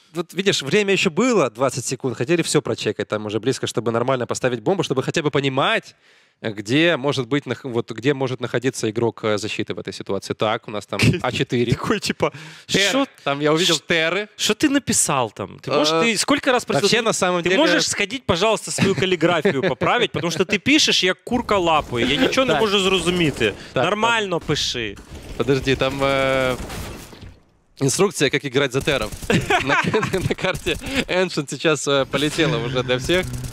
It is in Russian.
вот видишь, время еще было, 20 секунд, хотели все прочекать, там уже близко, чтобы нормально поставить бомбу, чтобы хотя бы понимать, где может быть, вот, где может находиться игрок защиты в этой ситуации. Так, у нас там А4. Такой, типа, Тер. Там я увидел терры. Что ты написал там? Ты можешь, ты сколько раз просил? Вообще, на самом ты деле... можешь сходить, пожалуйста, свою каллиграфию поправить, потому что ты пишешь, як курка лапою. Я нічого не можу зрозуміти. Нормально пиши. Подожди, там инструкция, как играть за терров. На карте Ancient сейчас полетела уже для всех.